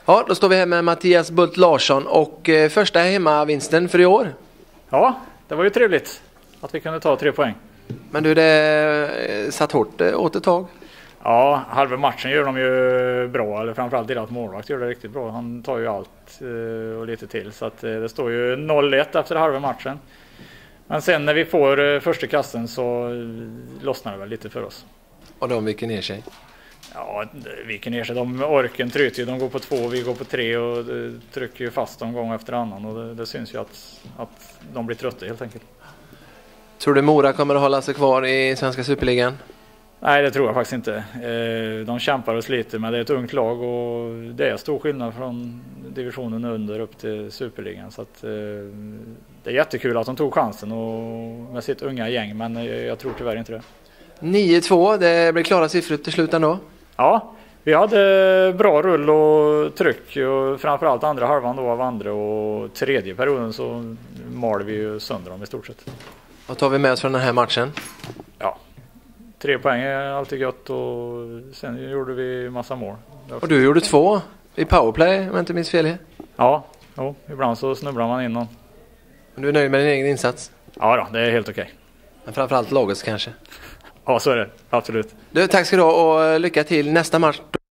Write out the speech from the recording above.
Ja, då står vi här med Mattias Bult Larsson och första hemmavinsten för i år. Ja, det var ju trevligt att vi kunde ta 3 poäng. Men du, det satt hårt åt ett tag. Ja, halva matchen gör de ju bra, eller framförallt deras målvakt gör det riktigt bra. Han tar ju allt och lite till, så att det står ju 0-1 efter halva matchen. Men sen när vi får första kassen så lossnar det väl lite för oss. Och de viker ner sig. Ja, viker ner sig. De orken tryter ju. De går på 2, vi går på 3 och trycker ju fast dem gång efter annan. Och det syns ju att de blir trötta helt enkelt. Tror du Mora kommer att hålla sig kvar i svenska superligan? Nej, det tror jag faktiskt inte. De kämpar och sliter, men det är ett ungt lag och det är stor skillnad från divisionen under upp till superligan. Så att, det är jättekul att de tog chansen och med sitt unga gäng, men jag tror tyvärr inte det. 9-2, det blir klara siffror till slut ändå. Ja, vi hade bra rull och tryck och framförallt andra halvan då av andra och tredje perioden så mal vi ju sönder dem i stort sett. Vad tar vi med oss från den här matchen? Ja, 3 poäng är alltid gott och sen gjorde vi massa mål. Och du gjorde 2 i powerplay, om jag inte minns fel. Ja, ibland så snubblar man in någon. Men du är nöjd med din egen insats? Ja då, det är helt okej. Men framförallt lagets kanske? Ja, så är det. Absolut. Du, tack ska du ha och lycka till nästa match.